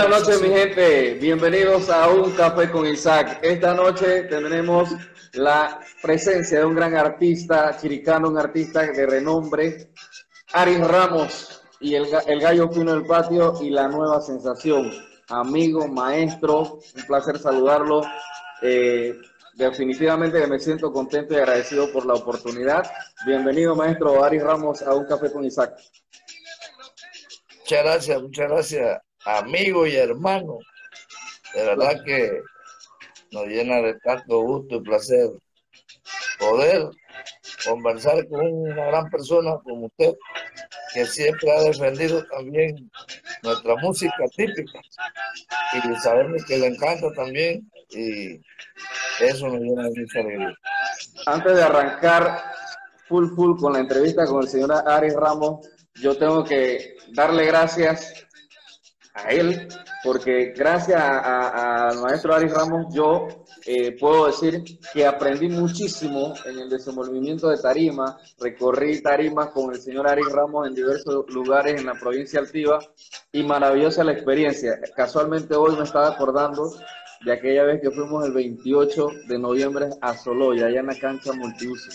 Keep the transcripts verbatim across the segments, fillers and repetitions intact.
Buenas noches, mi gente. Bienvenidos a Un Café con Isaac. Esta noche tendremos la presencia de un gran artista chiricano, un artista de renombre, Aris Ramos, y el, el gallo fino del patio y la nueva sensación. Amigo, maestro, un placer saludarlo. Eh, definitivamente me siento contento y agradecido por la oportunidad. Bienvenido, maestro Aris Ramos, a Un Café con Isaac. Muchas gracias, muchas gracias, amigo y hermano. De verdad que nos llena de tanto gusto y placer poder conversar con una gran persona como usted, que siempre ha defendido también nuestra música típica y sabemos que le encanta también y eso nos llena de mucha alegría. Antes de arrancar full full con la entrevista con el señor Aris Ramos, yo tengo que darle gracias a él, porque gracias al maestro Aris Ramos yo eh, puedo decir que aprendí muchísimo en el desenvolvimiento de tarima. Recorrí tarimas con el señor Aris Ramos en diversos lugares en la provincia Altiva y maravillosa la experiencia. Casualmente hoy me estaba acordando de aquella vez que fuimos el veintiocho de noviembre a Soloya, allá en la cancha multiuso.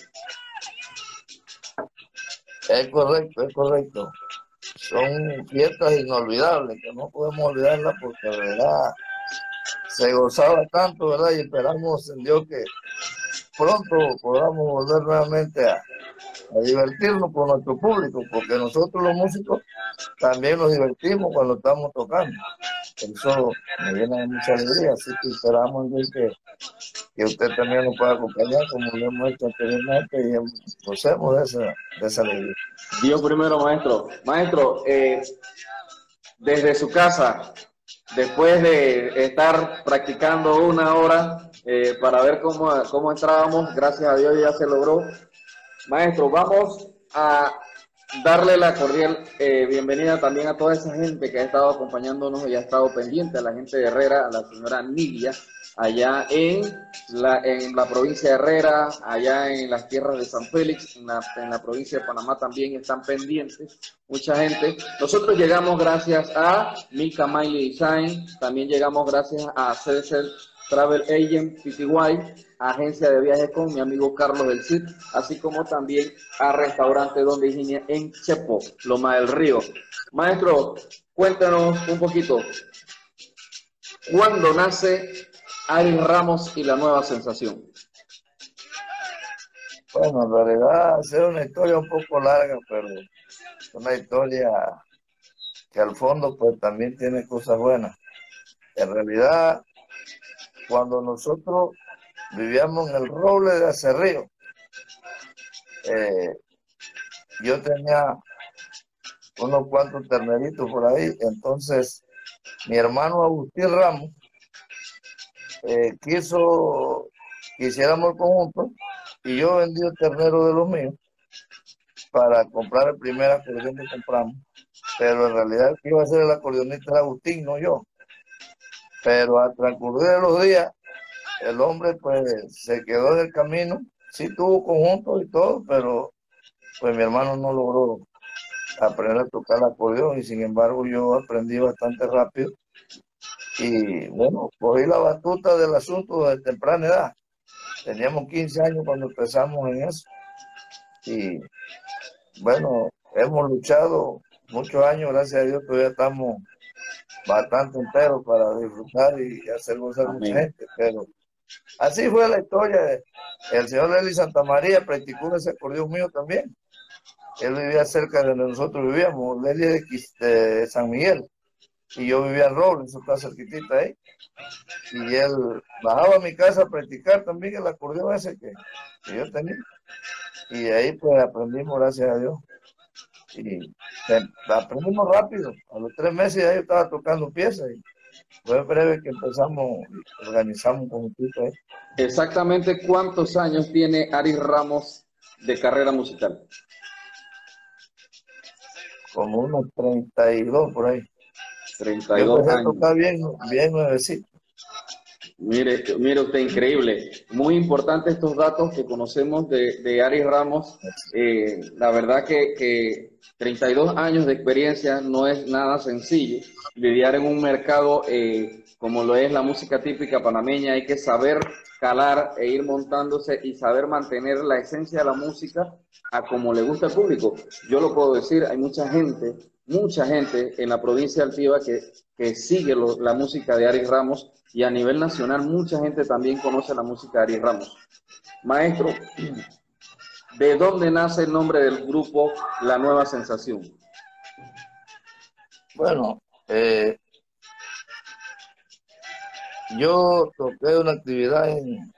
Es correcto, es correcto. Son fiestas inolvidables que no podemos olvidarlas porque de verdad se gozaba tanto, ¿verdad? Y esperamos en Dios que pronto podamos volver nuevamente a, a divertirnos con nuestro público, porque nosotros los músicos también nos divertimos cuando estamos tocando. Eso me llena de mucha alegría, así que esperamos en Dios que, que usted también nos pueda acompañar como lo hemos hecho anteriormente y gocemos de esa, de esa alegría. Dios primero, maestro. Maestro, eh, desde su casa, después de estar practicando una hora eh, para ver cómo, cómo entrábamos, gracias a Dios ya se logró. Maestro, vamos a darle la cordial eh, bienvenida también a toda esa gente que ha estado acompañándonos y ha estado pendiente, a la gente de Herrera, a la señora Nidia, allá en la, en la provincia de Herrera, allá en las tierras de San Félix, en la, en la provincia de Panamá también están pendientes, mucha gente. Nosotros llegamos gracias a Milka Miley Design, también llegamos gracias a C D C Travel Agent P T Y, agencia de viajes con mi amigo Carlos del Cid, así como también a Restaurante Donde Higiene en Chepo, Loma del Río. Maestro, cuéntanos un poquito, ¿cuándo nace Aris Ramos y la nueva sensación? Bueno, en realidad es una historia un poco larga, pero es una historia que al fondo pues también tiene cosas buenas. En realidad, cuando nosotros vivíamos en el Roble de Acerrío, eh, yo tenía unos cuantos terneritos por ahí, entonces mi hermano Agustín Ramos eh, quiso que hiciéramos el conjunto y yo vendí el ternero de los míos para comprar el primer acordeón que compramos, pero en realidad el que iba a ser el acordeonista era Agustín, no yo. Pero al transcurrir de los días, el hombre pues se quedó en el camino, sí tuvo conjuntos y todo, pero pues mi hermano no logró aprender a tocar el acordeón y sin embargo yo aprendí bastante rápido y bueno, cogí la batuta del asunto de temprana edad. Teníamos quince años cuando empezamos en eso y bueno, hemos luchado muchos años, gracias a Dios todavía estamos bastante enteros para disfrutar y hacer gozar a mucha Amén. gente, pero así fue la historia. El señor Lely Santamaría practicó ese acordeón mío también. Él vivía cerca de donde nosotros vivíamos, Lely de, de San Miguel, y yo vivía en Robles, eso está cerquitita ahí. Y él bajaba a mi casa a practicar también el acordeón ese que, que yo tenía. Y ahí pues aprendimos, gracias a Dios. Y aprendimos rápido. A los tres meses ya yo estaba tocando piezas y fue breve que empezamos y organizamos un conjunto ahí. Exactamente, ¿cuántos años tiene Aris Ramos de carrera musical? Como unos treinta y dos por ahí. treinta y Yo dos empecé a años. tocar bien, bien nuevecito. Mire, mire usted, increíble. Muy importante estos datos que conocemos de, de Aris Ramos. Eh, la verdad que, que treinta y dos años de experiencia no es nada sencillo. Lidiar en un mercado eh, como lo es la música típica panameña, hay que saber calar e ir montándose y saber mantener la esencia de la música a como le gusta al público. Yo lo puedo decir, hay mucha gente, mucha gente en la provincia de Altiva que, que sigue lo, la música de Aris Ramos, y a nivel nacional mucha gente también conoce la música de Aris Ramos. Maestro, ¿de dónde nace el nombre del grupo La Nueva Sensación? Bueno, eh, yo toqué una actividad en,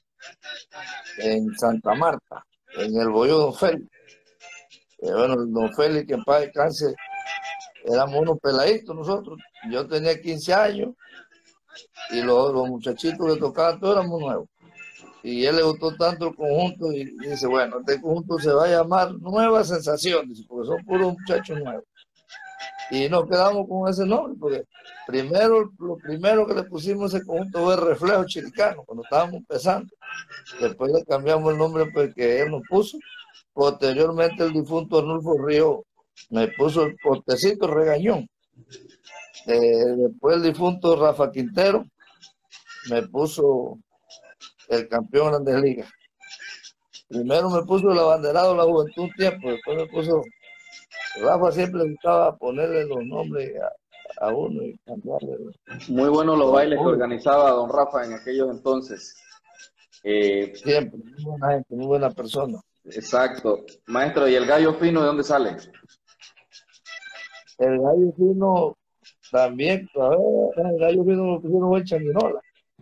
en Santa Marta, en el Boyo Don Félix. Eh, bueno, el Don Félix, que en paz descanse, éramos unos peladitos nosotros. Yo tenía quince años y los, los muchachitos que tocaban todos éramos nuevos. Y a él le gustó tanto el conjunto y, y dice, bueno, este conjunto se va a llamar Nueva Sensación, dice, porque son puros muchachos nuevos. Y nos quedamos con ese nombre, porque primero, lo primero que le pusimos a ese conjunto fue Reflejo Chiricano, cuando estábamos empezando. Después le cambiamos el nombre porque él nos puso. Posteriormente el difunto Arnulfo Río me puso el Portecito Regañón. Eh, después el difunto Rafa Quintero me puso el Campeón Grandes Ligas. Primero me puso el abanderado de la juventud un tiempo, después me puso... Rafa siempre le gustaba ponerle los nombres a, a uno y cambiarle. Muy buenos los bailes que organizaba don Rafa en aquellos entonces. Eh, siempre, muy buena gente, muy buena persona. Exacto. Maestro, ¿y el gallo fino de dónde sale? El gallo fino también, a ver, el gallo fino lo pusieron en Changuinola.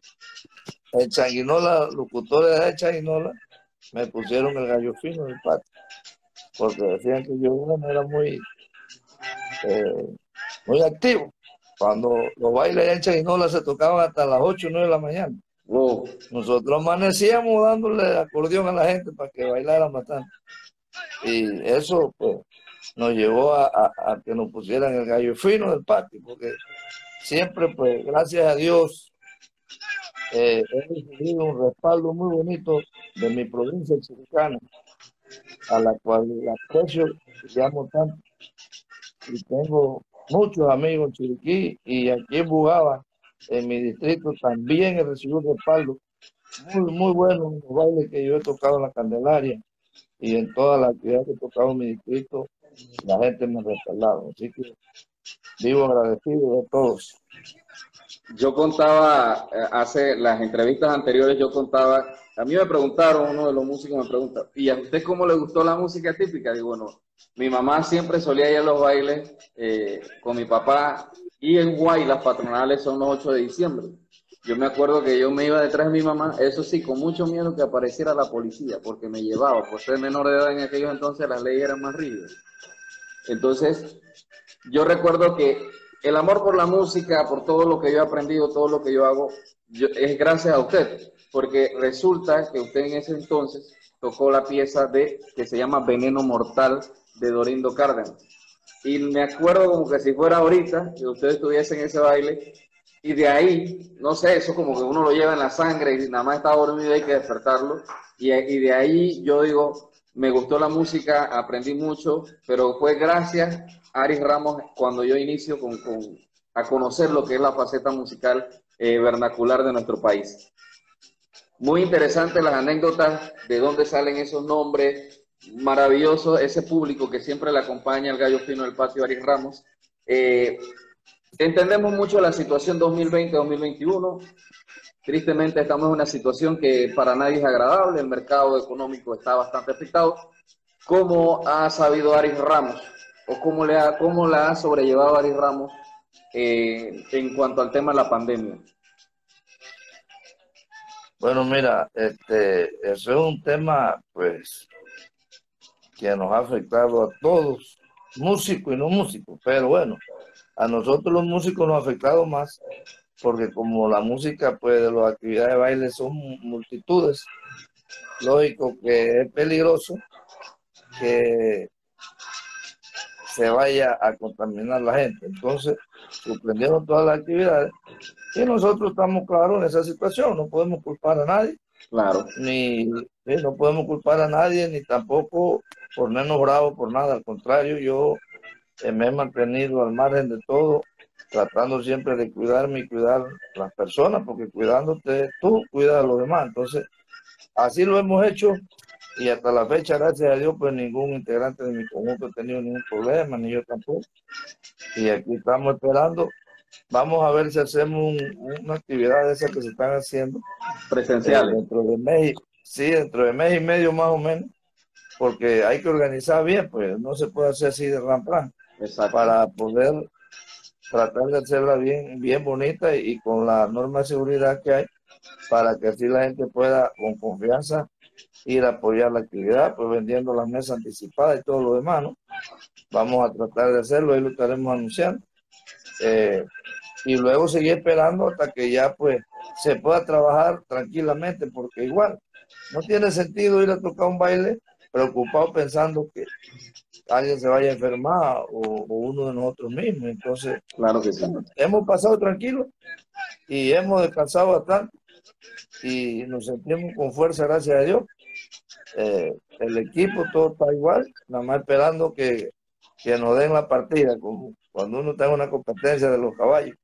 En Changuinola, locutores de Changuinola, me pusieron el gallo fino del patio, porque decían que yo bueno, era muy, eh, muy activo. Cuando los bailes en Changuinola se tocaban hasta las ocho o nueve de la mañana. Wow. Nosotros amanecíamos dándole acordeón a la gente para que bailara bastante. Y eso pues nos llevó a, a, a que nos pusieran el gallo fino del patio, porque siempre pues gracias a Dios eh, he recibido un respaldo muy bonito de mi provincia chiricana, a la cual la aprecio y amo tanto. Y tengo muchos amigos en Chiriquí y aquí en Bugaba, en mi distrito, también he recibido un respaldo muy, muy bueno en los bailes que yo he tocado en la Candelaria y en todas las actividades que he tocado en mi distrito, la gente me ha respaldado. Así que vivo agradecido de todos. Yo contaba, hace las entrevistas anteriores, yo contaba, a mí me preguntaron, uno de los músicos me pregunta, ¿y a usted cómo le gustó la música típica? Digo, bueno, mi mamá siempre solía ir a los bailes eh, con mi papá, y en Guay las patronales son los ocho de diciembre. Yo me acuerdo que yo me iba detrás de mi mamá, eso sí, con mucho miedo que apareciera la policía, porque me llevaba, por ser menor de edad en aquellos entonces las leyes eran más rígidas. Entonces, yo recuerdo que el amor por la música, por todo lo que yo he aprendido, todo lo que yo hago, yo, es gracias a usted, porque resulta que usted en ese entonces tocó la pieza de que se llama Veneno Mortal de Dorindo Cárdenas. Y me acuerdo como que si fuera ahorita, que usted estuviese en ese baile, y de ahí, no sé, eso como que uno lo lleva en la sangre y nada más está dormido y hay que despertarlo. Y, y de ahí yo digo, me gustó la música, aprendí mucho, pero fue gracias a Aris Ramos cuando yo inicio con, con, a conocer lo que es la faceta musical eh, vernacular de nuestro país. Muy interesantes las anécdotas de dónde salen esos nombres, maravilloso ese público que siempre le acompaña al gallo fino del patio Aris Ramos. Eh, entendemos mucho la situación dos mil veinte dos mil veintiuno. Tristemente estamos en una situación que para nadie es agradable, el mercado económico está bastante afectado. ¿Cómo ha sabido Aris Ramos o cómo, le ha, cómo la ha sobrellevado Aris Ramos eh, en cuanto al tema de la pandemia? Bueno, mira, este, eso es un tema pues que nos ha afectado a todos, músicos y no músicos, pero bueno, a nosotros los músicos nos ha afectado más, porque como la música, pues, de las actividades de baile son multitudes, lógico que es peligroso que se vaya a contaminar la gente. Entonces, suspendieron todas las actividades y nosotros estamos claros en esa situación, no podemos culpar a nadie, Claro, ni eh, no podemos culpar a nadie, ni tampoco ponernos bravos por nada, al contrario, yo eh, me he mantenido al margen de todo, tratando siempre de cuidarme y cuidar las personas, porque cuidándote tú, cuidas a los demás, entonces así lo hemos hecho y hasta la fecha, gracias a Dios, pues ningún integrante de mi conjunto ha tenido ningún problema, ni yo tampoco. Y aquí estamos esperando. Vamos a ver si hacemos un- una actividad de esas que se están haciendo eh, presenciales. dentro de mes, sí, dentro de mes y medio más o menos, porque hay que organizar bien, pues no se puede hacer así de ramplan, Exacto. para poder tratar de hacerla bien, bien bonita y, y con la norma de seguridad que hay, para que así la gente pueda con confianza ir a apoyar la actividad, pues vendiendo las mesas anticipadas y todo lo demás, ¿no? Vamos a tratar de hacerlo, ahí lo estaremos anunciando. Eh, y luego seguir esperando hasta que ya pues se pueda trabajar tranquilamente, porque igual no tiene sentido ir a tocar un baile preocupado pensando que alguien se vaya a enfermar o, o uno de nosotros mismos. Entonces, Claro que sí. bueno, hemos pasado tranquilos y hemos descansado bastante y nos sentimos con fuerza, gracias a Dios. Eh, el equipo todo está igual, nada más esperando que, que nos den la partida, como cuando uno está en una competencia de los caballos.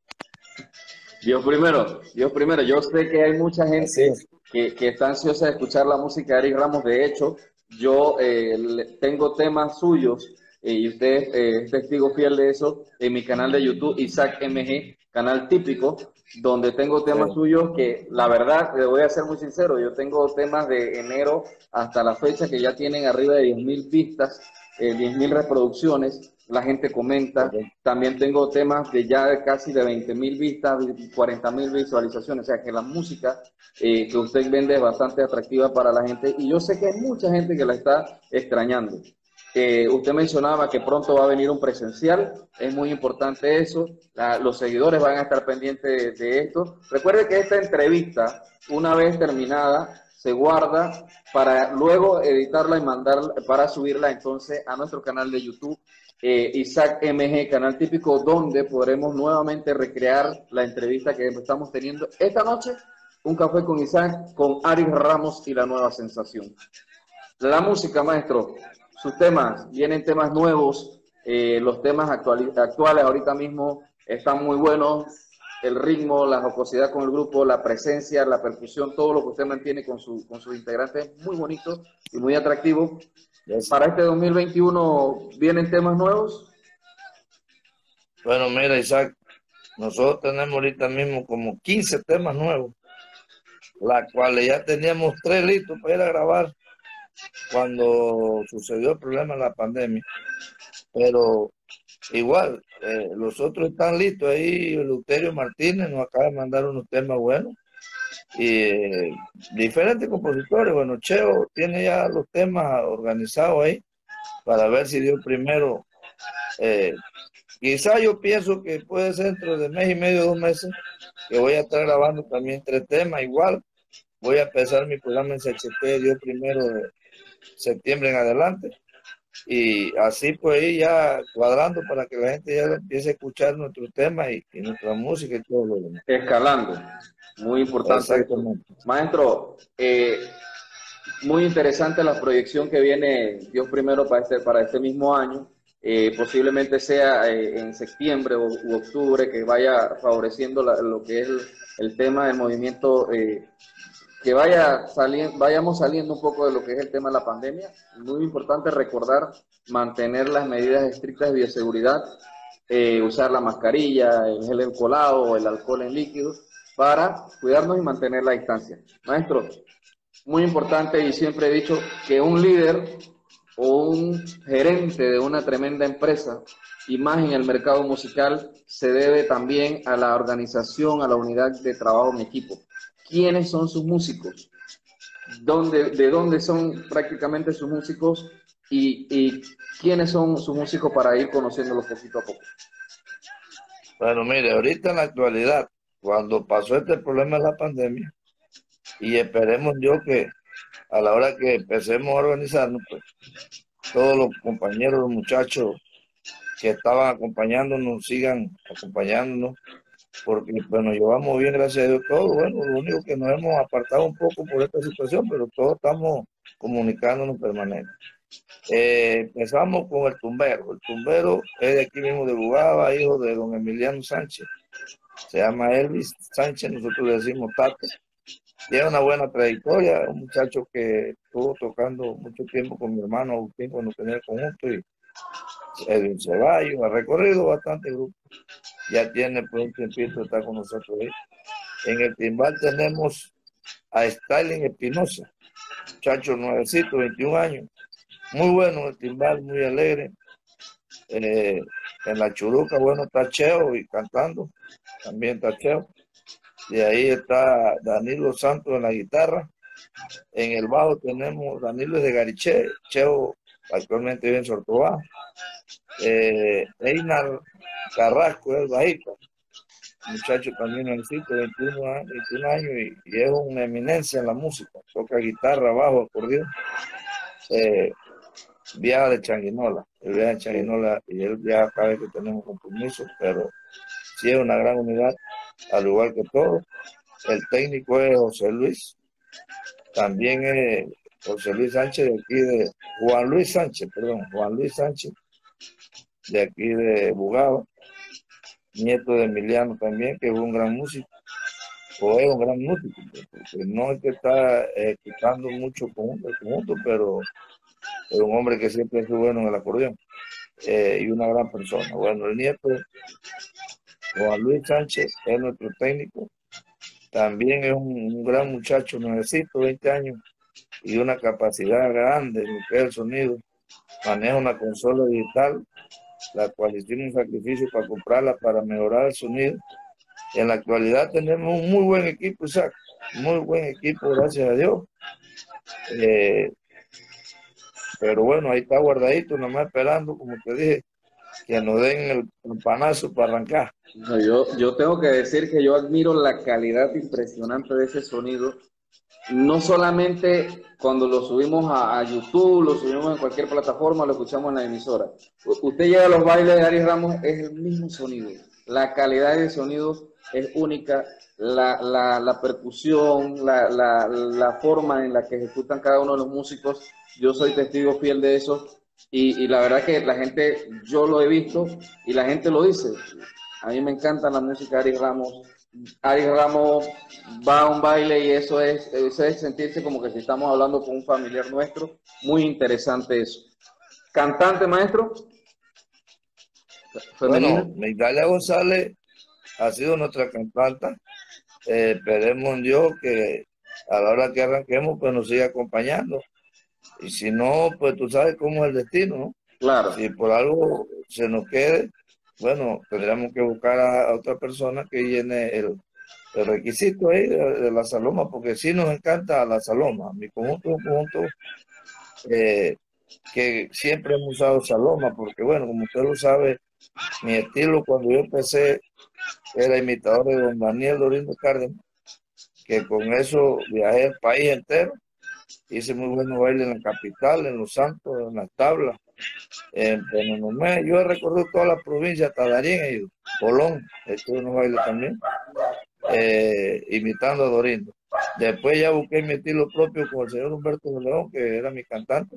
Dios primero, Dios primero. Yo sé que hay mucha Así gente es. que, que está ansiosa de escuchar la música de Eric Ramos. De hecho, yo eh, le- tengo temas suyos eh, y usted eh, es testigo fiel de eso en mi canal de YouTube, Isaac M G, canal típico, donde tengo temas Sí. suyos que la verdad, le voy a ser muy sincero, yo tengo temas de enero hasta la fecha que ya tienen arriba de diez mil vistas, eh, diez mil reproducciones, la gente comenta. Correcto. También tengo temas de ya casi de veinte mil vistas, cuarenta mil visualizaciones, o sea que la música eh, que usted vende es bastante atractiva para la gente y yo sé que hay mucha gente que la está extrañando. Eh, usted mencionaba que pronto va a venir un presencial, es muy importante eso, la, los seguidores van a estar pendientes de, de esto. Recuerde que esta entrevista, una vez terminada, se guarda para luego editarla y mandar para subirla entonces a nuestro canal de YouTube, eh, Isaac M G, canal típico, donde podremos nuevamente recrear la entrevista que estamos teniendo esta noche, un café con Isaac, con Aris Ramos y la nueva sensación. La música, maestro, sus temas, vienen temas nuevos, eh, los temas actuales, actuales ahorita mismo están muy buenos, el ritmo, la jocosidad con el grupo, la presencia, la percusión, todo lo que usted mantiene con, su, con sus integrantes, muy bonito y muy atractivo. Gracias. Para este dos mil veintiuno, ¿vienen temas nuevos? Bueno, mira, Isaac, nosotros tenemos ahorita mismo como quince temas nuevos, las cuales ya teníamos tres listos para ir a grabar cuando sucedió el problema de la pandemia. Pero igual, eh, los otros están listos ahí. Luterio Martínez nos acaba de mandar unos temas buenos. Y eh, diferentes compositores. Bueno, Cheo tiene ya los temas organizados ahí para ver si dio primero. Eh, quizá yo pienso que puede ser dentro de mes y medio, dos meses, que voy a estar grabando también tres temas. Igual voy a empezar mi programa en C H P, dio primero de septiembre en adelante. Y así pues ir ya cuadrando para que la gente ya empiece a escuchar nuestros temas y, y nuestra música y todo lo demás. Escalando, muy importante eso. Exactamente. Maestro, eh, muy interesante la proyección que viene, Dios primero, para este, para este mismo año. Eh, posiblemente sea eh, en septiembre o u octubre que vaya favoreciendo la, lo que es el, el tema del movimiento, eh, que vaya saliendo, vayamos saliendo un poco de lo que es el tema de la pandemia. Muy importante recordar mantener las medidas estrictas de bioseguridad, eh, usar la mascarilla, el gel alcoholado o el alcohol en líquido para cuidarnos y mantener la distancia. Maestro, muy importante y siempre he dicho que un líder o un gerente de una tremenda empresa y más en el mercado musical se debe también a la organización, a la unidad de trabajo en equipo. ¿Quiénes son sus músicos? ¿Dónde, ¿De dónde son prácticamente sus músicos? Y, y quiénes son sus músicos para ir conociéndolos poquito a poco. Bueno, mire, ahorita en la actualidad, cuando pasó este problema de la pandemia, y esperemos yo que a la hora que empecemos a organizarnos, pues todos los compañeros, los muchachos que estaban acompañándonos sigan acompañándonos, porque pues, nos llevamos bien, gracias a Dios, todo. Bueno, lo único que nos hemos apartado un poco por esta situación, pero todos estamos comunicándonos permanente. Eh, empezamos con el tumbero. El tumbero es de aquí mismo de Bugaba, hijo de don Emiliano Sánchez. Se llama Elvis Sánchez, nosotros le decimos Tato. Tiene una buena trayectoria, un muchacho que estuvo tocando mucho tiempo con mi hermano Agustín cuando tenía el conjunto, y Edwin Ceballos, ha recorrido bastante grupo. Ya tiene pues un tiempito, está con nosotros ahí. En el timbal tenemos a Stalin Espinosa, muchacho nuevecito, veintiún años. Muy bueno el timbal, muy alegre. Eh, en la churuca, bueno, está Cheo y cantando, también está Cheo. De ahí está Danilo Santos en la guitarra. En el bajo tenemos Danilo de Gariché, Cheo actualmente vive en Sortobá. Eh, Einar Carrasco es el bajista, muchacho también necesito, veintiuno años, veintiún años y, y es una eminencia en la música, toca guitarra, bajo, acordeón. Eh, viaja de Changuinola, él viaja de Changuinola y él viaja cada vez que tenemos compromiso, pero sí es una gran unidad, al igual que todos. El técnico es José Luis, también es José Luis Sánchez de aquí de, Juan Luis Sánchez, perdón, Juan Luis Sánchez, de aquí de Bugaba, nieto de Emiliano también, que es un gran músico, o es un gran músico, porque no es que está ejecutando mucho conjunto, conjunto, pero es un hombre que siempre es bueno en el acordeón, eh, y una gran persona. Bueno, el nieto, Juan Luis Sánchez, es nuestro técnico, también es un, un gran muchacho, nuevecito, veinte años, y una capacidad grande en lo que es el sonido. Maneja una consola digital, la cual hicimos un sacrificio para comprarla para mejorar el sonido. En la actualidad tenemos un muy buen equipo, Isaac, muy buen equipo, gracias a Dios. Eh, pero bueno, ahí está guardadito, nomás esperando, como te dije, que nos den el campanazo para arrancar. No, yo, yo tengo que decir que yo admiro la calidad impresionante de ese sonido. No solamente cuando lo subimos a, a YouTube, lo subimos en cualquier plataforma, lo escuchamos en la emisora. Usted llega a los bailes de Ari Ramos, es el mismo sonido. La calidad de sonido es única, la, la, la percusión, la, la, la forma en la que ejecutan cada uno de los músicos. Yo soy testigo fiel de eso. Y, y la verdad que la gente, yo lo he visto y la gente lo dice. A mí me encanta la música de Ari Ramos. Ari Ramos va a un baile y eso es, eso es sentirse como que si estamos hablando con un familiar nuestro. Muy interesante eso. ¿Cantante, maestro? ¿Femenina? Bueno, Migdalia González ha sido nuestra cantante. Eh, esperemos en Dios que a la hora que arranquemos pues nos siga acompañando. Y si no, pues tú sabes cómo es el destino, ¿no? Claro. Si por algo se nos quede, bueno, tendríamos que buscar a, a otra persona que llene el, el requisito ahí de, de la saloma, porque sí nos encanta la saloma. Mi conjunto es un conjunto eh, que siempre hemos usado saloma, porque bueno, como usted lo sabe, mi estilo cuando yo empecé era imitador de don Daniel Dorindo Cárdenas, que con eso viajé el país entero. Hice muy buenos bailes en la capital, en Los Santos, en las tablas, en Penonomé. Yo he recorrido toda la provincia, hasta Darien y Colón, estuve unos bailes también, eh, imitando a Dorindo. Después ya busqué mi estilo propio con el señor Humberto de León, que era mi cantante,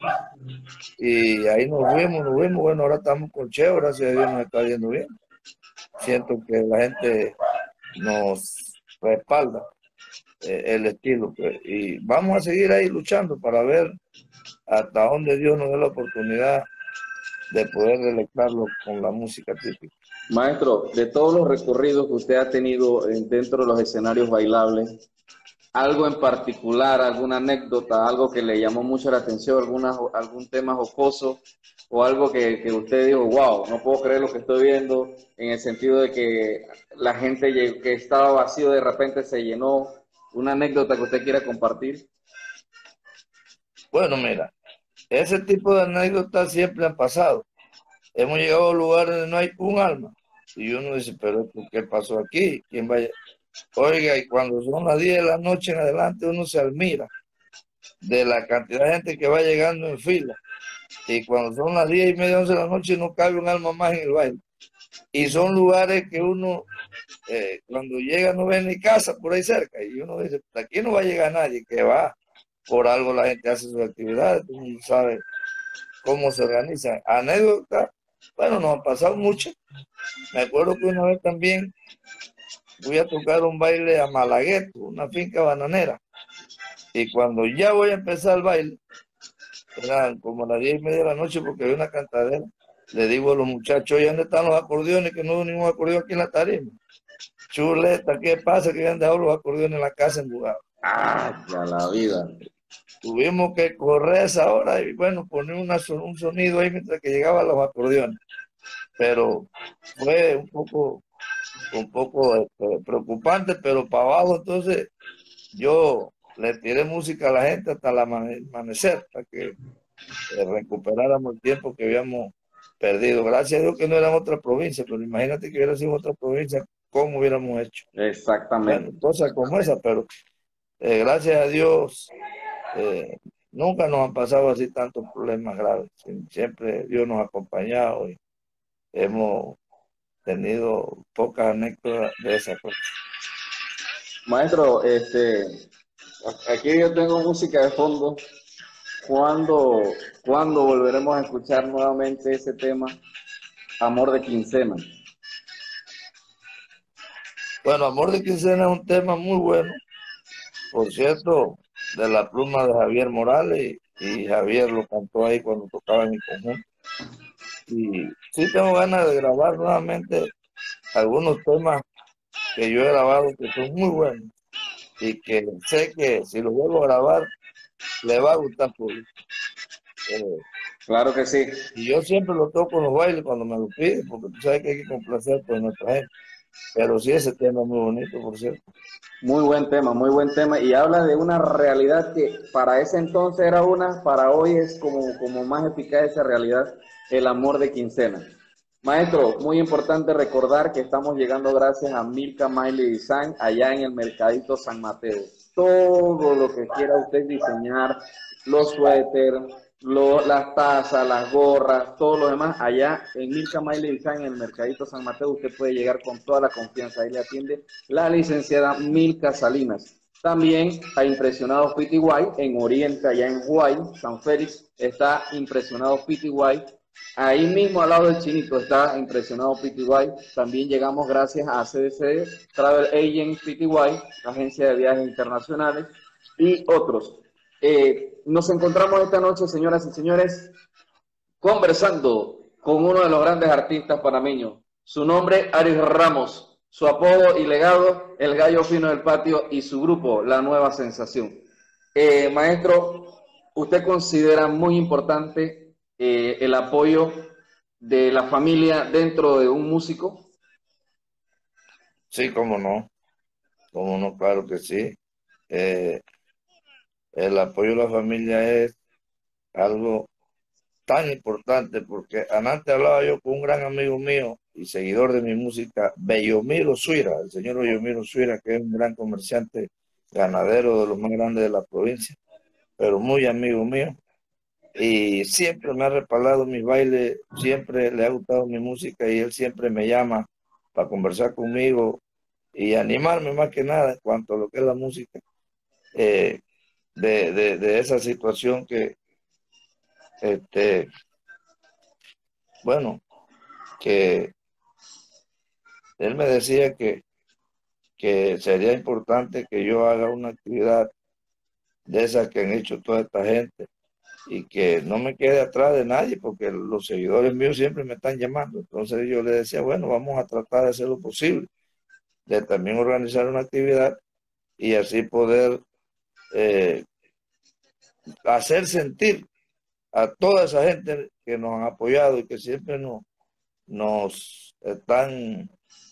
y ahí nos fuimos, nos fuimos. Bueno, ahora estamos con Cheo, gracias a Dios nos está yendo bien. Siento que la gente nos respalda el estilo, pues, y vamos a seguir ahí luchando para ver hasta dónde Dios nos dé la oportunidad de poder deleitarlo con la música típica. Maestro, de todos los recorridos que usted ha tenido dentro de los escenarios bailables, algo en particular, alguna anécdota, algo que le llamó mucho la atención, alguna, algún tema jocoso o algo que, que usted dijo, wow, no puedo creer lo que estoy viendo, en el sentido de que la gente que estaba vacío de repente se llenó. ¿Una anécdota que usted quiera compartir? Bueno, mira, ese tipo de anécdotas siempre han pasado. Hemos llegado a lugares donde no hay un alma. Y uno dice, pero ¿qué pasó aquí? ¿Quién vaya? Oiga, y cuando son las diez de la noche en adelante, uno se admira de la cantidad de gente que va llegando en fila. y cuando son las diez y media, once de la noche, no cabe un alma más en el baile. Y son lugares que uno, eh, cuando llega, no ve ni casa por ahí cerca, y uno dice, aquí no va a llegar nadie, que va, por algo la gente hace sus actividades, todo el mundo sabe cómo se organizan. Anécdotas, bueno, nos han pasado muchas. Me acuerdo que una vez también voy a tocar un baile a Malagueto, una finca bananera, y cuando ya voy a empezar el baile, eran como las diez y media de la noche porque había una cantadera, le digo a los muchachos, ¿y dónde están los acordeones? Que no hubo ningún acordeón aquí en la tarima. Chuleta, ¿qué pasa? Que han dejado los acordeones en la casa embugados. Ah, ya la vida. Tuvimos que correr a esa hora y bueno, poner una, un sonido ahí mientras que llegaban los acordeones. Pero fue un poco, un poco este, preocupante, pero para abajo entonces yo le tiré música a la gente hasta el amanecer, para que eh, recuperáramos el tiempo que habíamos perdido. Gracias a Dios que no era en otra provincia, pero imagínate que hubiera sido en otra provincia, ¿cómo hubiéramos hecho? Exactamente. Bueno, cosas como esa, pero eh, gracias a Dios eh, nunca nos han pasado así tantos problemas graves. Siempre Dios nos ha acompañado y hemos tenido pocas anécdotas de esa cosa. Maestro, este, aquí yo tengo música de fondo. ¿Cuándo, ¿Cuándo volveremos a escuchar nuevamente ese tema, Amor de Quincena? Bueno, Amor de Quincena es un tema muy bueno, por cierto, de la pluma de Javier Morales, y Javier lo cantó ahí cuando tocaba en mi conjunto. Y sí tengo ganas de grabar nuevamente algunos temas que yo he grabado que son muy buenos y que sé que si lo vuelvo a grabar le va a gustar al público. Eh, Claro que sí. y yo siempre lo toco en los bailes cuando me lo piden, porque tú sabes que hay que complacer por nuestra gente. Pero sí, ese tema es muy bonito, por cierto. Muy buen tema, muy buen tema. Y habla de una realidad que para ese entonces era una, para hoy es como, como más eficaz esa realidad, el amor de Quincena. Maestro, muy importante recordar que estamos llegando gracias a Milka Miley Design allá en el Mercadito San Mateo. Todo lo que quiera usted diseñar, los suéteres, lo, las tazas, las gorras, todo lo demás, allá en Milka Miley Design en el Mercadito San Mateo, usted puede llegar con toda la confianza. Ahí le atiende la licenciada Milka Salinas. También a Impresionados P T Y en Oriente, allá en Huay, San Félix, está Impresionados P T Y. Ahí mismo al lado del Chinito está Impresionado P T Y. También llegamos gracias a C D C Travel Agent P T Y, agencia de viajes internacionales, y otros. Eh, nos encontramos esta noche, señoras y señores, conversando con uno de los grandes artistas panameños. Su nombre, Aris Ramos. Su apodo y legado, el gallo fino del patio, y su grupo, La Nueva Sensación. Eh, maestro, ¿usted considera muy importante eh, el apoyo de la familia dentro de un músico? Sí, cómo no, cómo no, claro que sí. Eh, el apoyo de la familia es algo tan importante porque antes hablaba yo con un gran amigo mío y seguidor de mi música, Bellomiro Suira, el señor Bellomiro Suira, que es un gran comerciante ganadero de los más grandes de la provincia, pero muy amigo mío, y siempre me ha respaldado mis bailes, siempre le ha gustado mi música y él siempre me llama para conversar conmigo y animarme más que nada en cuanto a lo que es la música, eh, de, de, de esa situación que, este, bueno, que él me decía que, que sería importante que yo haga una actividad de esas que han hecho toda esta gente y que no me quede atrás de nadie porque los seguidores míos siempre me están llamando. Entonces yo le decía, bueno, vamos a tratar de hacer lo posible, de también organizar una actividad y así poder eh, hacer sentir a toda esa gente que nos han apoyado y que siempre nos, nos están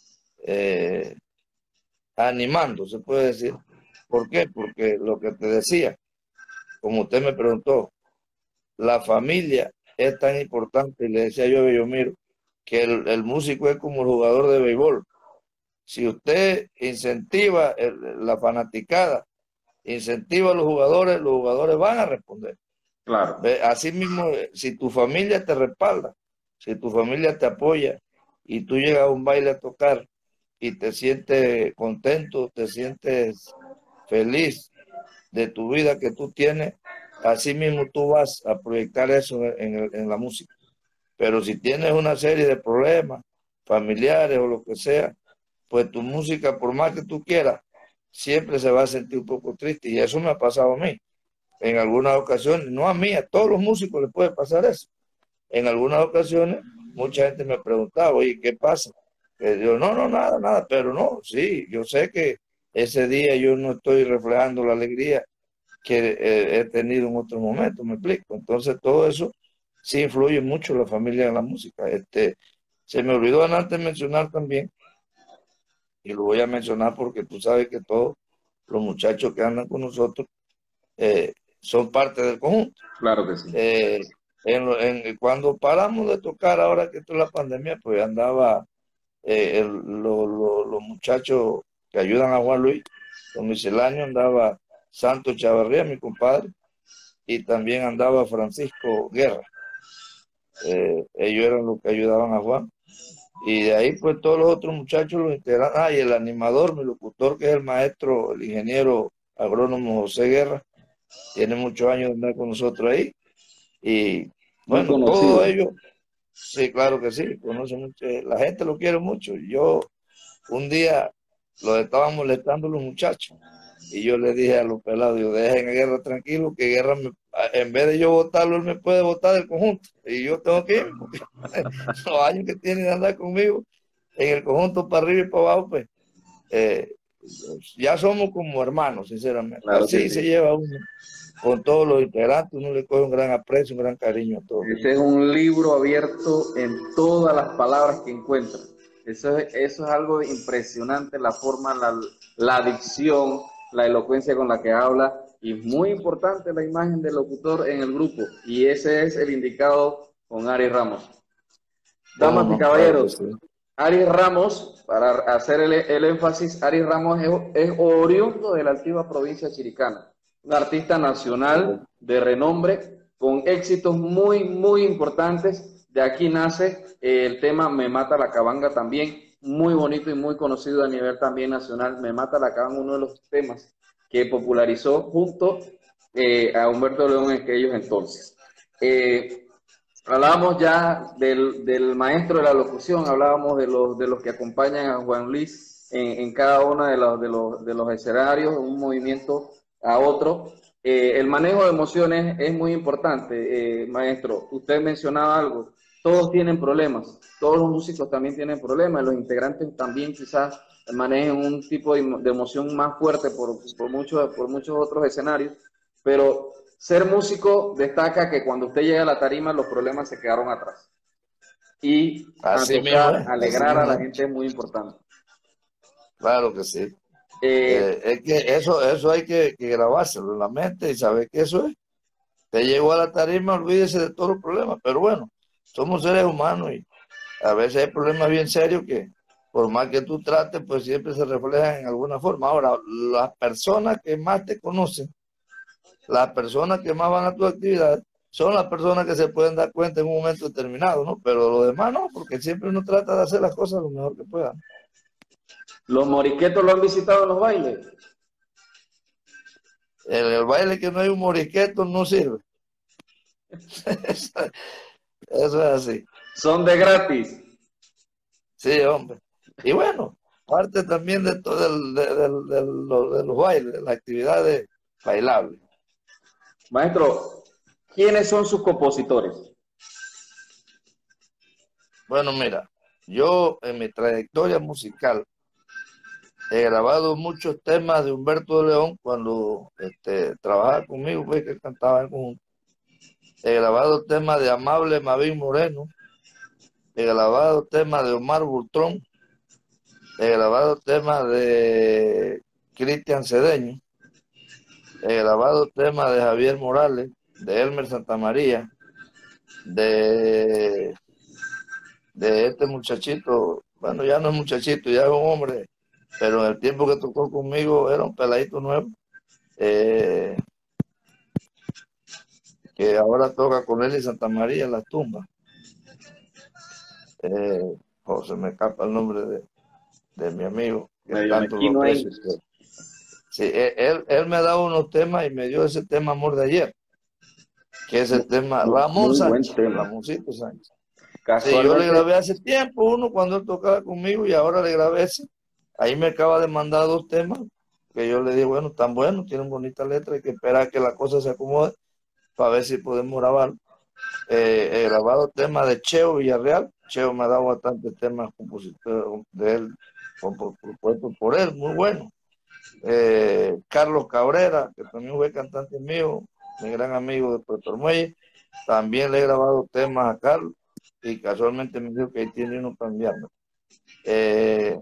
eh, animando, se puede decir. ¿Por qué? Porque lo que te decía, como usted me preguntó, la familia es tan importante, y le decía yo a Bellomiro, que el, el músico es como el jugador de béisbol. Si usted incentiva el, la fanaticada, incentiva a los jugadores, los jugadores van a responder. Claro, Ve, así mismo, eh, si tu familia te respalda, si tu familia te apoya y tú llegas a un baile a tocar y te sientes contento, te sientes feliz de tu vida que tú tienes, así mismo tú vas a proyectar eso en, el- en la música. Pero si tienes una serie de problemas familiares o lo que sea, pues tu música, por más que tú quieras, siempre se va a sentir un poco triste. Y eso me ha pasado a mí. En algunas ocasiones, no a mí, a todos los músicos les puede pasar eso. En algunas ocasiones, mucha gente me preguntaba, oye, ¿qué pasa? Eh, yo, no, no, nada, nada, pero no, sí, yo sé que ese día yo no estoy reflejando la alegría que eh, he tenido en otros momentos, me explico. Entonces, todo eso sí influye mucho en la familia en la música. Este, se me olvidó antes mencionar también, y lo voy a mencionar porque tú sabes que todos los muchachos que andan con nosotros eh, son parte del conjunto. claro que sí. Eh, en, lo- en- cuando paramos de tocar, ahora que esto es la pandemia, pues andaba eh, el- lo- lo- los muchachos que ayudan a Juan Luis, los misceláneos, andaba Santos Chavarría, mi compadre, y también andaba Francisco Guerra. Eh, ellos eran los que ayudaban a Juan. Y de ahí, pues todos los otros muchachos los integraron. Ah, y el animador, mi locutor, que es el maestro, el ingeniero agrónomo José Guerra, tiene muchos años de andar con nosotros ahí. Y Muy bueno, todos conocido. ellos, sí, claro que sí, conoce mucho, la gente lo quiere mucho. Yo un día los estaban molestando los muchachos y yo le dije a los pelados, yo dejen a Guerra tranquilo, que Guerra, me- en vez de yo votarlo, él me puede votar del conjunto y yo tengo que ir, porque los años que tiene de andar conmigo en el conjunto para arriba y para abajo, pues eh, ya somos como hermanos, sinceramente. Claro que Así sí. se lleva uno con todos los integrantes, uno le coge un gran aprecio, un gran cariño a todos. Ese es un libro abierto en todas las palabras que encuentra. Eso es, eso es algo impresionante, la forma, la, la dicción, la elocuencia con la que habla. Y es muy importante la imagen del locutor en el grupo. Y ese es el indicado con Ari Ramos. ¿Cómo Damas y no? Claro que caballeros, sí. Ari Ramos, para hacer el, el énfasis, Ari Ramos es, es oriundo de la antigua provincia chiricana, un artista nacional de renombre, con éxitos muy, muy importantes. De aquí nace eh, el tema Me Mata la Cabanga también, muy bonito y muy conocido a nivel también nacional. Me Mata la Cabanga, uno de los temas que popularizó junto eh, a Humberto León en aquellos entonces. Eh, Hablábamos ya del, del maestro de la locución, hablábamos de los, de los que acompañan a Juan Luis en, en cada uno de los, de, los, de los escenarios, un movimiento a otro. Eh, el manejo de emociones es muy importante, eh, maestro. Usted mencionaba algo, todos tienen problemas, todos los músicos también tienen problemas, los integrantes también quizás manejen un tipo de, de emoción más fuerte por, por, muchos, por muchos otros escenarios, pero ser músico destaca que cuando usted llega a la tarima los problemas se quedaron atrás. Y a Así mismo tocar, es, así alegrar a mismo la es. gente es muy importante. Claro que sí. Eh, Eh, es que eso, eso hay que, que grabárselo en la mente y saber que eso es. Te llegó a la tarima, olvídese de todos los problemas. Pero bueno, somos seres humanos y a veces hay problemas bien serios que por más que tú trates, pues siempre se reflejan en alguna forma. Ahora, las personas que más te conocen, las personas que más van a tu actividad, son las personas que se pueden dar cuenta en un momento determinado, ¿no? Pero los demás no, porque siempre uno trata de hacer las cosas lo mejor que pueda. los moriquetos lo han visitado en los bailes. En el baile que no hay un morisqueto no sirve. Eso, eso es así. Son de gratis. Sí, hombre. Y bueno, parte también de todo el, de, de, de, lo- de los bailes, de las actividades bailables. Maestro, ¿quiénes son sus compositores? Bueno, mira, yo en mi trayectoria musical he grabado muchos temas de Humberto de León cuando este, trabajaba conmigo, pues que cantaba en conjunto. He grabado temas de Amable Mavín Moreno, he grabado temas de Omar Bultrón, he grabado temas de Cristian Cedeño, he grabado temas de Javier Morales, de Elmer Santamaría, de, de este muchachito, bueno, ya no es muchachito, ya es un hombre, pero en el tiempo que tocó conmigo era un peladito nuevo. Eh, que ahora toca con él y Santa María en la tumba. Eh, oh, se me escapa el nombre de, de mi amigo, que Medio tanto lo mezquino ahí. aprecio. Sí, él, él, él me ha dado unos temas y me dio ese tema Amor de Ayer, que es el tema Muy, Ramón muy buen Sánchez, tema. Ramoncito Sánchez. Sí, yo le Casualmente, grabé hace tiempo uno cuando él tocaba conmigo y ahora le grabé ese. Ahí me acaba de mandar dos temas que yo le dije, bueno, tan buenos, tienen bonita letra, hay que esperar que la cosa se acomode para ver si podemos grabar. Eh, he grabado temas de Cheo Villarreal. Cheo me ha dado bastantes temas compositores de él, propuestos por él, muy bueno. Eh, Carlos Cabrera, que también fue cantante mío, mi gran amigo de Puerto Muelle, también le he grabado temas a Carlos y casualmente me dijo que ahí tiene uno para enviarme. Eh,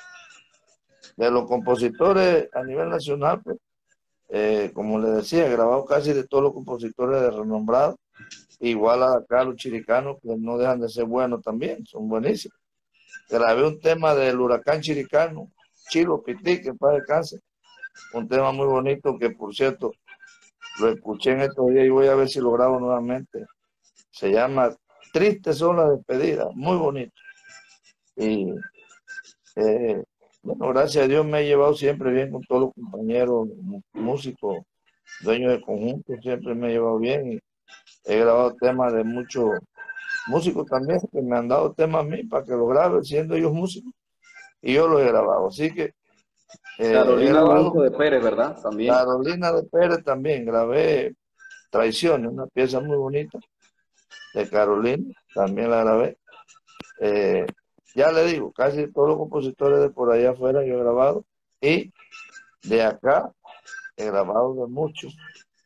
de los compositores a nivel nacional, pues, eh, como le decía, he grabado casi de todos los compositores de renombrado, igual a Carlos Chiricano, que no dejan de ser buenos también, son buenísimos. Grabé un tema del huracán Chiricano, Chilo Pití, que para el cáncer, un tema muy bonito que, por cierto, lo escuché en estos días y voy a ver si lo grabo nuevamente. Se llama Triste son las despedidas, muy bonito. Y eh, bueno, gracias a Dios me he llevado siempre bien con todos los compañeros músicos, dueños de conjunto, siempre me he llevado bien y he grabado temas de muchos músicos también que me han dado temas a mí para que lo grabe, siendo ellos músicos, y yo los he grabado. Así que eh, he Carolina grabado Alonso de Pérez, ¿verdad? También. Carolina de Pérez también, grabé Traiciones, una pieza muy bonita de Carolina, también la grabé. Eh, ya le digo, casi todos los compositores de por allá afuera yo he grabado, y de acá he grabado de muchos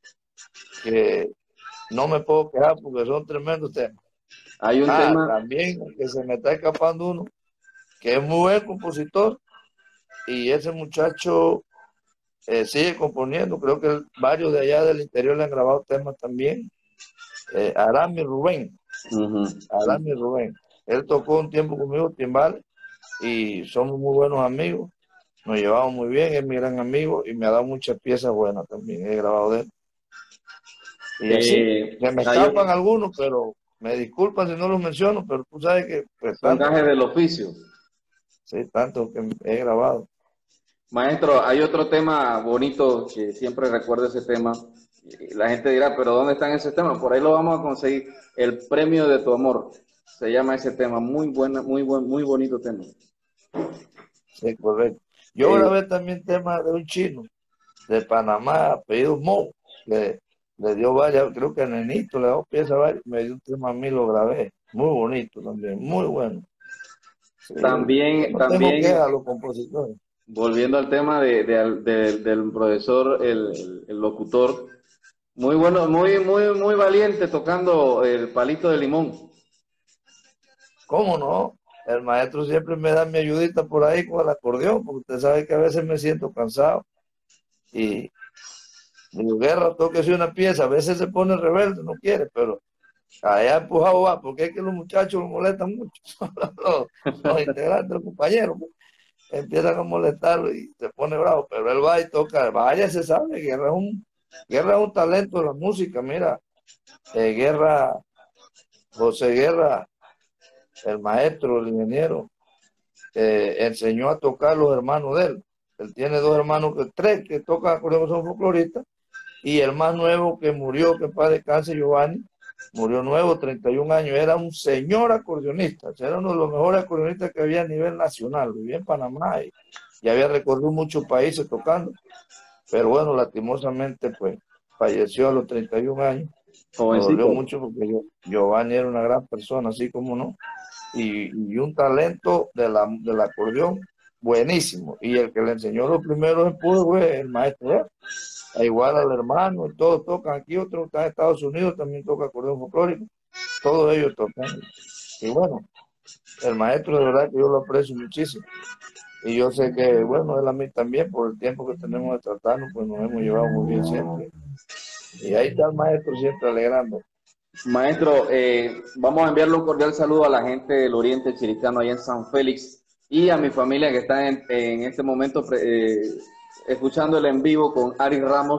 que no me puedo quejar porque son tremendos temas. Hay un Ah, tema, también que se me está escapando uno, que es muy buen compositor, y ese muchacho eh, sigue componiendo, creo que varios de allá del interior le han grabado temas también. Eh, Arami Rubén, uh-huh. Arami Rubén, él tocó un tiempo conmigo timbal y somos muy buenos amigos, nos llevamos muy bien, es mi gran amigo y me ha dado muchas piezas buenas también, he grabado de él. Y así, Eh, se me hay- escapan algunos, pero me disculpan si no los menciono, pero tú sabes que pues son tanto gajes que, del oficio. sí, tanto que he grabado. Maestro, hay otro tema bonito que siempre recuerdo ese tema. Y la gente dirá, pero ¿dónde están esos temas? Por ahí lo vamos a conseguir. El premio de tu amor. Se llama ese tema. Muy buena, muy buen, muy bonito tema. Sí, correcto. Yo Eh, grabé también temas de un chino de Panamá, apellido Mo, que le dio varias, creo que a Nenito le dio piezas varias, me dio un tema a mí, lo grabé. Muy bonito también, muy bueno. Sí, yo también, no tengo también, quejas a los compositores. volviendo al tema de, de- de- del profesor, el, el locutor, muy bueno, muy, muy, muy valiente tocando el palito de limón. ¿Cómo no? El maestro siempre me da mi ayudita por ahí con el acordeón, porque usted sabe que a veces me siento cansado. Y digo, Guerra, tóquese una pieza, a veces se pone rebelde, no quiere, pero allá empujado va, porque es que los muchachos lo molestan mucho, los, los integrantes, los compañeros, pues, empiezan a molestarlo y se pone bravo, pero él va y toca, vaya, se sabe, Guerra es un, Guerra es un talento de la música, mira, eh, Guerra, José Guerra, el maestro, el ingeniero, eh, enseñó a tocar los hermanos de él. Él tiene dos hermanos, que tres que tocan acordeón, son folcloristas, y el más nuevo que murió, que para descanse, Giovanni, murió nuevo, treinta y un años, era un señor acordeonista, era uno de los mejores acordeonistas que había a nivel nacional, vivía en Panamá y, y había recorrido muchos países tocando, pero bueno, lastimosamente pues falleció a los treinta y un años, me dolió Jovencito. mucho porque yo, Giovanni era una gran persona, así como no, y, y un talento de la, del acordeón buenísimo, y el que le enseñó los primeros empujes fue el maestro de él. Igual al hermano, y todos tocan aquí, otro está en Estados Unidos, también toca acordeón folclórico, todos ellos tocan. Y bueno, el maestro de verdad que yo lo aprecio muchísimo. Y yo sé que, bueno, él a mí también, por el tiempo que tenemos de tratarnos, pues nos hemos llevado muy bien siempre. Y ahí está el maestro siempre alegrando. Maestro, eh, vamos a enviarle un cordial saludo a la gente del Oriente Chiricano allá en San Félix y a mi familia que está en, en este momento eh, escuchando el en vivo con Ari Ramos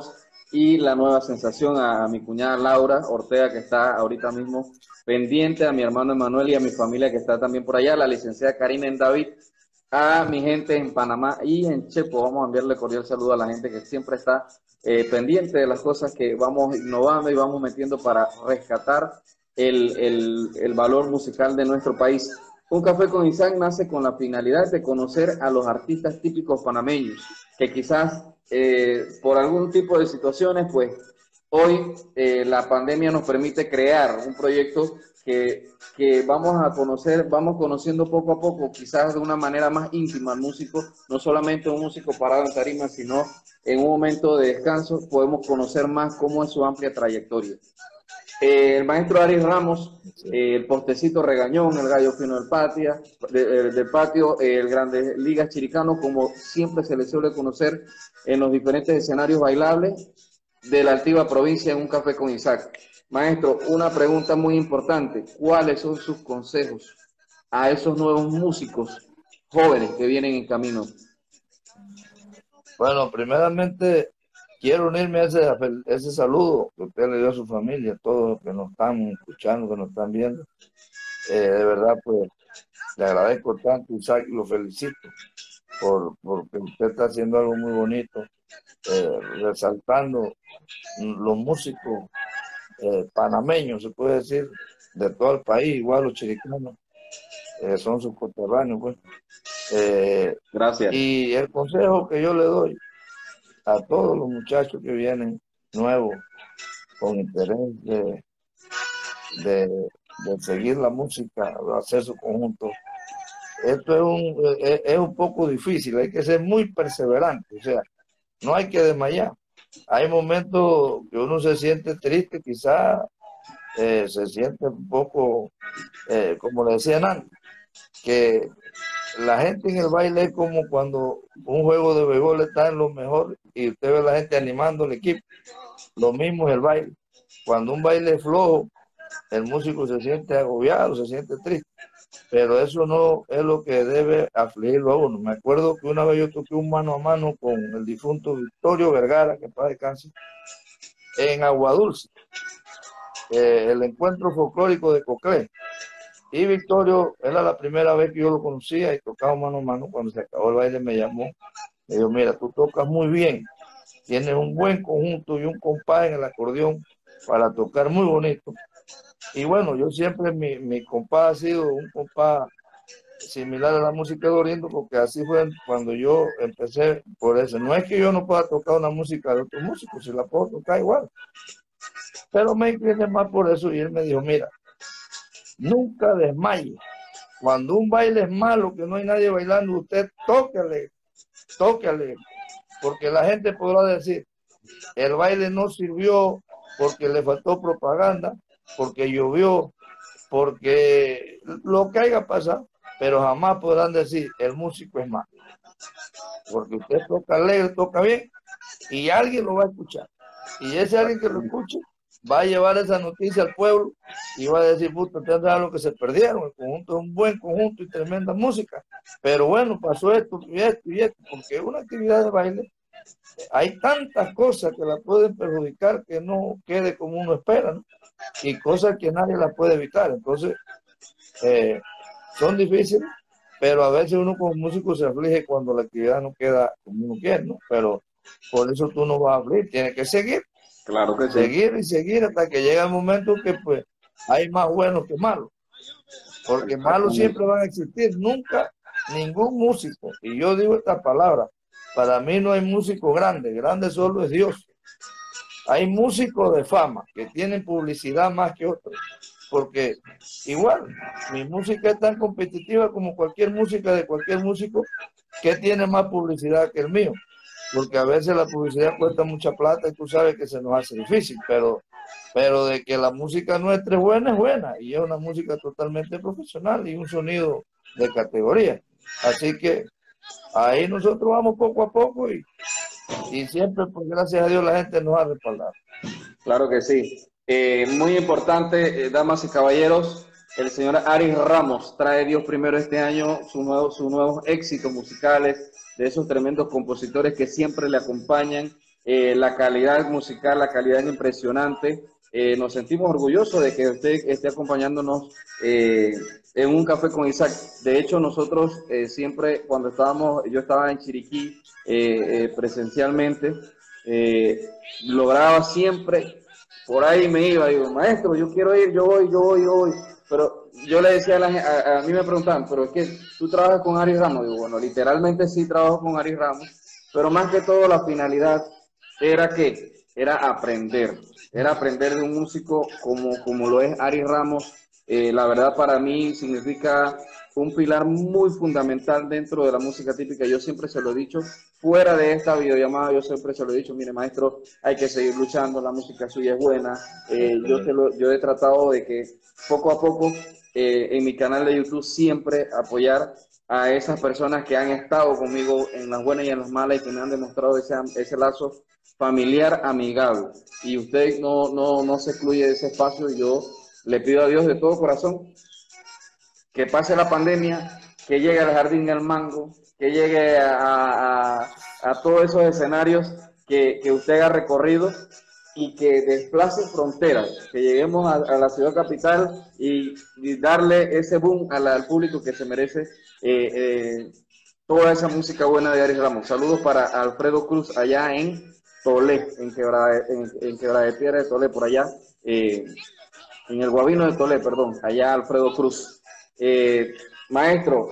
y la nueva sensación a, a mi cuñada Laura Ortega, que está ahorita mismo pendiente, a mi hermano Emanuel y a mi familia que está también por allá, la licenciada Karina en David, a mi gente en Panamá y en Chepo. Vamos a enviarle cordial saludo a la gente que siempre está eh, pendiente de las cosas que vamos innovando y vamos metiendo para rescatar el, el, el valor musical de nuestro país. Un Café con Isaac nace con la finalidad de conocer a los artistas típicos panameños, que quizás eh, por algún tipo de situaciones, pues hoy eh, la pandemia nos permite crear un proyecto que, que vamos a conocer, vamos conociendo poco a poco, quizás de una manera más íntima al músico, no solamente un músico parado en tarima, sino en un momento de descanso podemos conocer más cómo es su amplia trayectoria. Eh, el maestro Aris Ramos, eh, el Portecito Regañón, el Gallo Fino del Patio, de, de, del patio eh, el Grandes Ligas Chiricano, como siempre se le suele conocer en los diferentes escenarios bailables de la altiva provincia en Un Café con Isaac. Maestro, una pregunta muy importante, ¿cuáles son sus consejos a esos nuevos músicos jóvenes que vienen en camino? Bueno, primeramente quiero unirme a ese, a ese saludo que usted le dio a su familia, a todos los que nos están escuchando, que nos están viendo. Eh, de verdad, pues, le agradezco tanto, Isaac, y lo felicito por porque usted está haciendo algo muy bonito, eh, resaltando los músicos eh, panameños, se puede decir, de todo el país, igual los chiricanos, eh, son sus conterráneos, pues. Eh, Gracias. Y el consejo que yo le doy a todos los muchachos que vienen nuevos, con interés de, de, de seguir la música, de hacer su conjunto, esto es un, es, es un poco difícil, hay que ser muy perseverante, o sea, no hay que desmayar. Hay momentos que uno se siente triste, quizás eh, se siente un poco, eh, como le decían antes, que la gente en el baile es como cuando un juego de béisbol está en lo mejor y usted ve a la gente animando al equipo. Lo mismo es el baile. Cuando un baile es flojo, el músico se siente agobiado, se siente triste. Pero eso no es lo que debe afligirlo a uno. Me acuerdo que una vez yo toqué un mano a mano con el difunto Victorio Vergara, que paz descanse, en Aguadulce, eh, el encuentro folclórico de Coclé. Y Victorio, era la primera vez que yo lo conocía y tocaba mano a mano. Cuando se acabó el baile me llamó, me dijo, mira, tú tocas muy bien, tienes un buen conjunto y un compás en el acordeón para tocar muy bonito. Y bueno, yo siempre, mi, mi compás ha sido un compás similar a la música de Oriente, porque así fue cuando yo empecé por eso. No es que yo no pueda tocar una música de otro músico, si la puedo tocar igual. Pero me incliné más por eso y él me dijo, mira, nunca desmaye. Cuando un baile es malo, que no hay nadie bailando, usted tóquele, tóquele, porque la gente podrá decir, el baile no sirvió porque le faltó propaganda, porque llovió, porque lo que haya pasado, pero jamás podrán decir, el músico es malo. Porque usted toca alegre, toca bien, y alguien lo va a escuchar. Y ese alguien que lo escuche, va a llevar esa noticia al pueblo y va a decir, puta, ustedes saben lo que se perdieron, el conjunto es un buen conjunto y tremenda música, pero bueno, pasó esto y esto y esto, porque una actividad de baile, hay tantas cosas que la pueden perjudicar que no quede como uno espera, ¿no? Y cosas que nadie la puede evitar, entonces eh, son difíciles, pero a veces uno como músico se aflige cuando la actividad no queda como uno quiere, ¿no? Pero por eso tú no vas a afligir, tienes que seguir. Claro que sí. Seguir y seguir hasta que llega el momento que pues hay más buenos que malos. Porque malos siempre van a existir. Nunca ningún músico, y yo digo esta palabra, para mí no hay músico grande, grande solo es Dios. Hay músicos de fama que tienen publicidad más que otros. Porque igual, mi música es tan competitiva como cualquier música de cualquier músico que tiene más publicidad que el mío. Porque a veces la publicidad cuesta mucha plata y tú sabes que se nos hace difícil, pero, pero de que la música nuestra es buena, es buena, y es una música totalmente profesional y un sonido de categoría. Así que ahí nosotros vamos poco a poco y, y siempre, pues gracias a Dios, la gente nos ha respaldado. Claro que sí. Eh, muy importante, eh, damas y caballeros, el señor Aris Ramos trae Dios primero este año sus nuevos, sus nuevos éxitos musicales, de esos tremendos compositores que siempre le acompañan eh, la calidad musical, la calidad es impresionante. Eh, nos sentimos orgullosos de que usted esté acompañándonos eh, en un café con Isaac. De hecho, nosotros eh, siempre, cuando estábamos, yo estaba en Chiriquí eh, eh, presencialmente, eh, lograba siempre, por ahí me iba, digo, maestro, yo quiero ir, yo voy, yo voy, yo voy. Pero yo le decía a, la, a, a mí me preguntaban, pero es que tú trabajas con Aris Ramos. Digo, bueno, literalmente sí trabajo con Aris Ramos, pero más que todo la finalidad era que, era aprender, era aprender de un músico como, como lo es Aris Ramos. Eh, la verdad para mí significa un pilar muy fundamental dentro de la música típica. Yo siempre se lo he dicho, fuera de esta videollamada, yo siempre se lo he dicho, mire maestro, hay que seguir luchando, la música suya es buena. Eh, yo, se lo, yo he tratado de que poco a poco eh, en mi canal de YouTube siempre apoyar a esas personas que han estado conmigo en las buenas y en las malas y que me han demostrado ese, ese lazo familiar amigable. Y usted no, no, no se excluye de ese espacio. Y yo le pido a Dios de todo corazón que pase la pandemia, que llegue al Jardín del Mango, que llegue a, a, a todos esos escenarios que, que usted ha recorrido y que desplace fronteras, que lleguemos a, a la ciudad capital y, y darle ese boom a la, al público que se merece eh, eh, toda esa música buena de Aris Ramos. Saludos para Alfredo Cruz allá en Tolé, en Quebrada, en, en Quebrada de Piedra de Tolé, por allá, eh, en el Guavino de Tolé, perdón, allá Alfredo Cruz. Eh, maestro,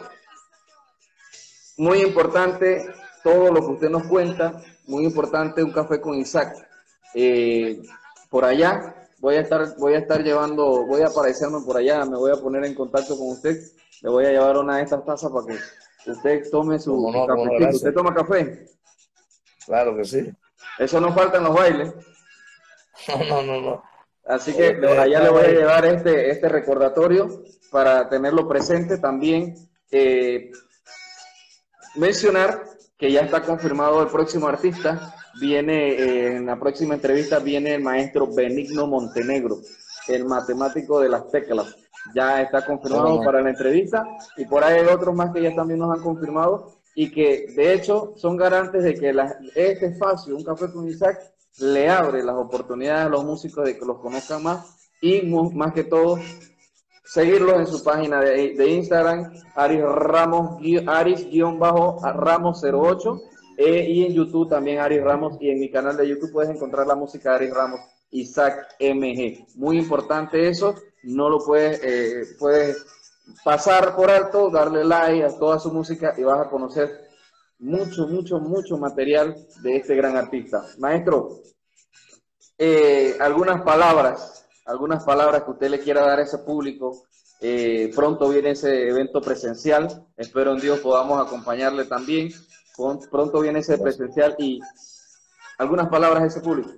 muy importante todo lo que usted nos cuenta, muy importante un café con Isaac. Eh, por allá voy a estar, voy a estar llevando, voy a aparecerme por allá, me voy a poner en contacto con usted, le voy a llevar una de estas tazas para que usted tome su, no, su cafecito. No, ¿usted toma café? Claro que sí. Eso no falta en los bailes. No, no, no, no. Así que allá le voy a llevar este, este recordatorio para tenerlo presente. También eh, mencionar que ya está confirmado el próximo artista. Viene eh, en la próxima entrevista viene el maestro Benigno Montenegro, el matemático de las teclas. Ya está confirmado oh, no. para la entrevista, y por ahí hay otros más que ya también nos han confirmado y que de hecho son garantes de que la, este espacio, un café con Isaac, le abre las oportunidades a los músicos de que los conozcan más y más que todo seguirlos en su página de, de Instagram, Aris Ramos, Aris-Ramos cero ocho, eh, y en YouTube también Aris Ramos, y en mi canal de YouTube puedes encontrar la música de Aris Ramos, Isaac M G. Muy importante eso, no lo puedes, eh, puedes pasar por alto, darle like a toda su música y vas a conocer mucho, mucho, mucho material de este gran artista. Maestro, eh, algunas palabras, algunas palabras que usted le quiera dar a ese público. Eh, pronto viene ese evento presencial, espero en Dios podamos acompañarle también. Pronto viene ese presencial y algunas palabras a ese público.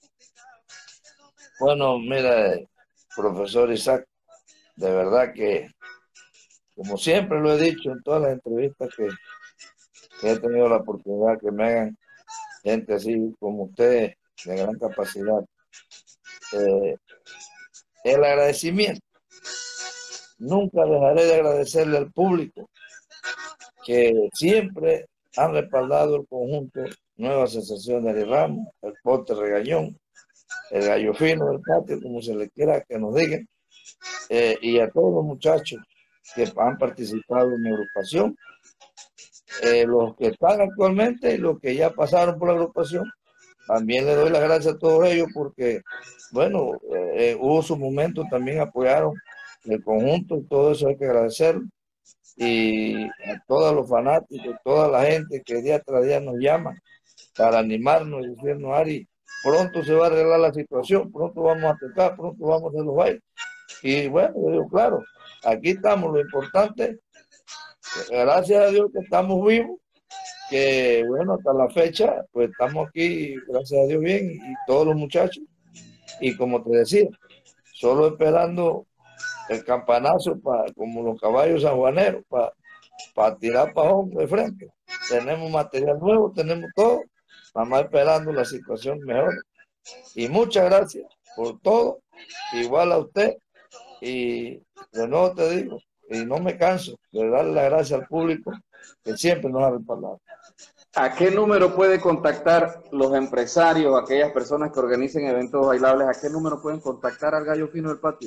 Bueno, mira, profesor Isaac, de verdad que, como siempre lo he dicho en todas las entrevistas que, que he tenido la oportunidad que me hagan gente así como usted, de gran capacidad, eh, el agradecimiento. Nunca dejaré de agradecerle al público que siempre han respaldado el conjunto Nueva Sensación de Aris Ramos, el Pote Regañón, el Gallo Fino del Patio, como se le quiera que nos digan, eh, y a todos los muchachos que han participado en mi agrupación, eh, los que están actualmente y los que ya pasaron por la agrupación. También le doy las gracias a todos ellos porque, bueno, eh, hubo su momento, también apoyaron el conjunto y todo eso hay que agradecerlo. Y a todos los fanáticos, toda la gente que día tras día nos llama para animarnos y decirnos, Ari, pronto se va a arreglar la situación, pronto vamos a tocar, pronto vamos a hacer los bailes. Y bueno, yo digo, claro, aquí estamos, lo importante, gracias a Dios que estamos vivos, que bueno, hasta la fecha, pues estamos aquí, gracias a Dios bien, y todos los muchachos, y como te decía, solo esperando el campanazo para, como los caballos sanjuaneros, para pa tirar pajón de frente. Tenemos material nuevo, tenemos todo, nada más esperando la situación mejor. Y muchas gracias por todo, igual a usted, y de nuevo te digo, y no me canso de darle las gracias al público que siempre nos ha respaldado. ¿A qué número puede contactar los empresarios, aquellas personas que organicen eventos bailables? ¿A qué número pueden contactar al Gallo Fino del Patio?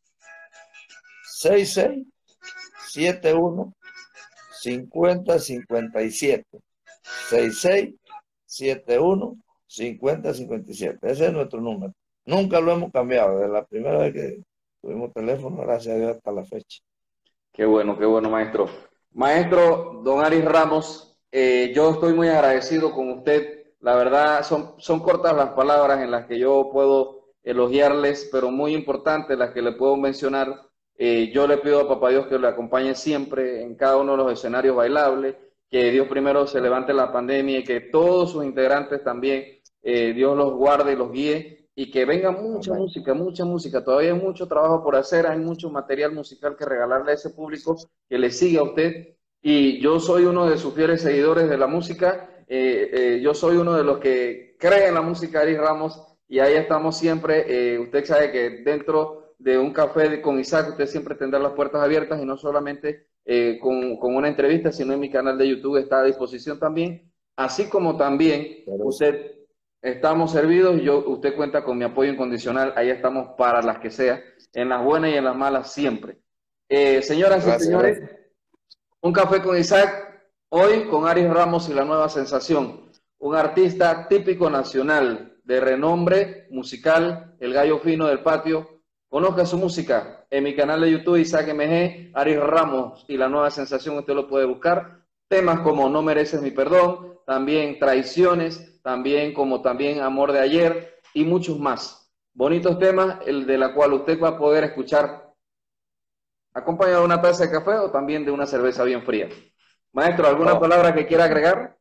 seis seis siete uno cincuenta cincuenta y siete. seis seis siete uno cincuenta cincuenta y siete. Ese es nuestro número. Nunca lo hemos cambiado. Desde la primera vez que tuvimos teléfono, gracias a Dios, hasta la fecha. Qué bueno, qué bueno, maestro. Maestro Don Aris Ramos, eh, yo estoy muy agradecido con usted. La verdad, son, son cortas las palabras en las que yo puedo elogiarles, pero muy importantes las que le puedo mencionar. Eh, yo le pido a Papá Dios que le acompañe siempre en cada uno de los escenarios bailables, que Dios primero se levante la pandemia y que todos sus integrantes también, eh, Dios los guarde y los guíe. Y que venga mucha Amén. música, mucha música. Todavía hay mucho trabajo por hacer, hay mucho material musical que regalarle a ese público que le sigue a usted. Y yo soy uno de sus fieles seguidores de la música. Eh, eh, yo soy uno de los que cree en la música de Aris Ramos y ahí estamos siempre. Eh, usted sabe que dentro de un café con Isaac usted siempre tendrá las puertas abiertas y no solamente eh, con, con una entrevista, sino en mi canal de YouTube está a disposición también. Así como también Pero usted... Estamos servidos y yo, usted cuenta con mi apoyo incondicional. Ahí estamos para las que sea, en las buenas y en las malas siempre. Eh, señoras gracias, y señores, gracias. un café con Isaac, hoy con Aris Ramos y la nueva sensación. Un artista típico nacional, de renombre musical, el Gallo Fino del Patio. Conozca su música en mi canal de YouTube, Isaac M G, Aris Ramos y la nueva sensación, usted lo puede buscar. Temas como No mereces mi perdón, también Traiciones, también como también Amor de ayer y muchos más. Bonitos temas, el de la cual usted va a poder escuchar acompañado de una taza de café o también de una cerveza bien fría. Maestro, ¿alguna Oh. palabra que quiera agregar?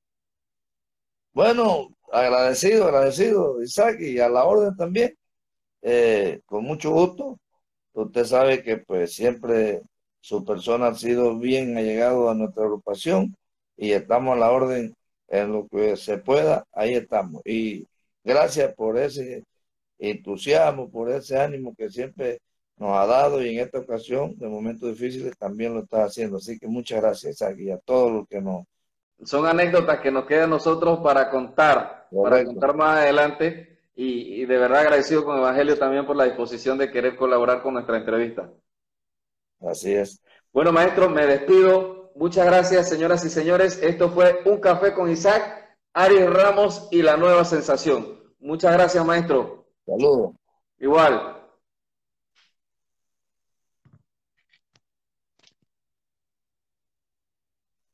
Bueno, agradecido, agradecido, Isaac, y a la orden también. Eh, con mucho gusto. Usted sabe que pues siempre su persona ha sido bien allegado a nuestra agrupación y estamos a la orden en lo que se pueda, ahí estamos. Y gracias por ese entusiasmo, por ese ánimo que siempre nos ha dado y en esta ocasión, de momentos difíciles, también lo está haciendo. Así que muchas gracias, Isaac, y a todos los que nos... Son anécdotas que nos quedan a nosotros para contar, Correcto. para contar más adelante. Y, y de verdad agradecido con Evangelio también por la disposición de querer colaborar con nuestra entrevista. Así es. Bueno, maestro, me despido. Muchas gracias, señoras y señores. Esto fue Un Café con Isaac, Aris Ramos y la nueva sensación. Muchas gracias, maestro. Saludos. Igual.